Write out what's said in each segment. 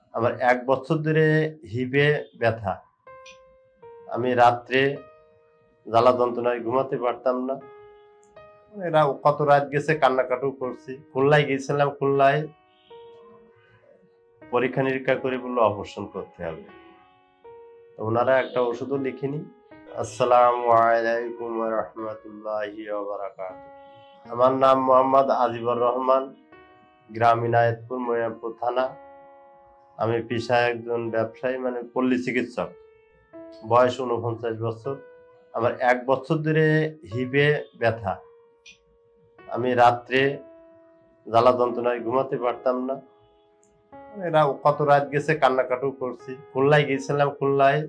আমার ১ বছর ধরে হিপে ব্যথা। আমি রাত্রে জ্বালা যন্ত্রণায় ঘুমাতে পারতাম না। এরা কত রাত গেছে, কান্নাকাটিও করছি। খুলনায় গিয়েছিলাম, খুলনায় পরীক্ষা নিরীক্ষা করে বললো অপারেশন করতে হবে। ওনারা একটা ওষুধও লিখিনি। আসসালামু আলাইকুম ওয়া রাহমাতুল্লাহি ওয়া বারাকাতুহু। আমার নাম মোহাম্মদ আজিবুর রহমান, গ্রাম ইনায়েতপুর, মনিরামপুর থানা। আমি পেশায় একজন ব্যবসায়ী, পল্লী চিকিৎসক। বয়স ৪৯ বছর। আমার ১ বছর ধরে হিপে ব্যথা। আমি রাত্রে জ্বালা যন্ত্রণায় ঘুমাতে পারতাম না। এরা কত রাত গেছে, কান্নাকাটিও করছি। খুলনায় গিয়েছিলাম, খুলনায়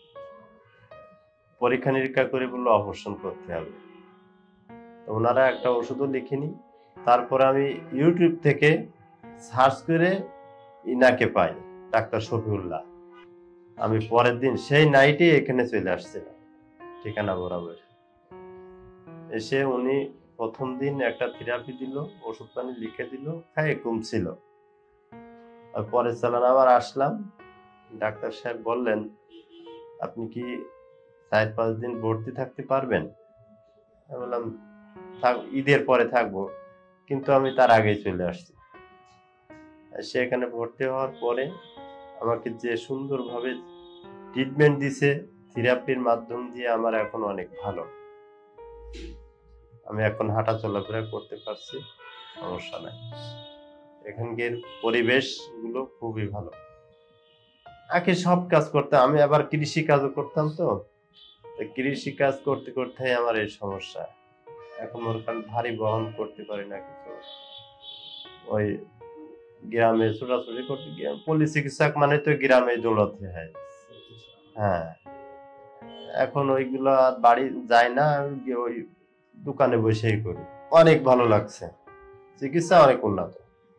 পরীক্ষা নিরীক্ষা করে বললো অপারেশন করতে হবে। ওনারা একটা ওষুধও লিখিনি। তারপর আমি ইউটিউব থেকে সার্চ করে ইনাকে পাই, ডাক্তার শফিউল্লাহ। আমি পরের দিন সেই নাইটে এখানে চলে আসছিলাম, ঠিকানা বরাবর। এসে উনি প্রথম দিন একটা থেরাপি দিল, ওষুধ পানি লিখে দিল, খাইয়ে কমছিল। আর পরের চালান আবার আসলাম, ডাক্তার সাহেব বললেন, আপনি কি ৪-৫ দিন ভর্তি থাকতে পারবেন? আমি বললাম, ঈদের পরে থাকবো, কিন্তু আমি তার আগেই চলে আসছি। সেখানে ভর্তি হওয়ার পরে আমাকে যে সুন্দরভাবে ট্রিটমেন্ট দিছে, থেরাপির মাধ্যম দিয়ে আমার এখন অনেক ভালো। আমি এখন হাঁটা চলাফেরা করতে পারছি, সমস্যা নাই। এখানকার পরিবেশ গুলো খুবই ভালো। আগে সব কাজ করতাম, আমি আবার কৃষি কাজও করতাম। তো কৃষি কাজ করতে করতে আমার এই সমস্যা। এখন ওর কারণ ভারী বহন করতে পারি না কিছু। ওই গ্রামে ছোটাছুটি করতে গিয়ে, পল্লী চিকিৎসক মানে তো গ্রামে দৌড়াতে হয়। হ্যাঁ, এখন ওইগুলো আর বাড়ি যায় না, ওই দোকানে বসেই করি। অনেক ভালো লাগছে, চিকিৎসা অনেক উন্নত।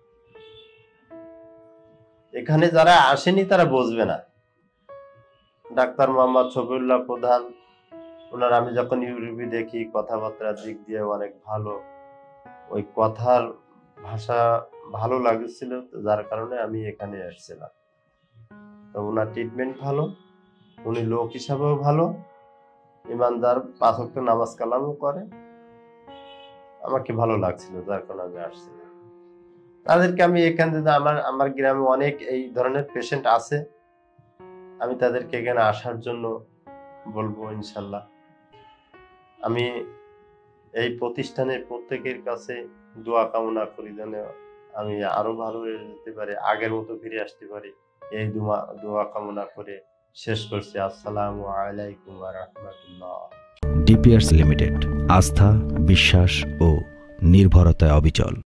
এখানে যারা আসেনি তারা বুঝবে না। ডাক্তার মোহাম্মদ শফিউল্লাহ প্রধান, ওনার আমি যখন ইউটিউবে দেখি, কথাবার্তার দিক দিয়ে অনেক ভালো। ওই কথার ভাষা ভালো লাগছিল, যার কারণে আমি এখানে আসছিলাম। তো ওনার ট্রিটমেন্ট ভালো, উনি লোক হিসাবেও ভালো, ইমানদার, ৫ ওয়াক্ত নামাজ কালামও করে। আমাকে ভালো লাগছিল, যার কারণে আমি আসছিলাম। তাদেরকে আমি এখানে, আমার গ্রামে অনেক এই ধরনের পেশেন্ট আছে, আমি তাদেরকে এখানে আসার জন্য বলবো ইনশাল্লাহ। আমি এই প্রতিষ্ঠানের প্রত্যেকের কাছে দোয়া কামনা করি, যেন আমি আরো ভালো হয়ে যেতে পারি, আগের মতো ফিরে আসতে পারি। এই দোয়া কামনা করে শেষ করছি। আসসালামু আলাইকুম ওয়া রাহমাতুল্লাহ। ডিপিআরস লিমিটেড, আস্থা, বিশ্বাস ও নির্ভরতায় অবিচল।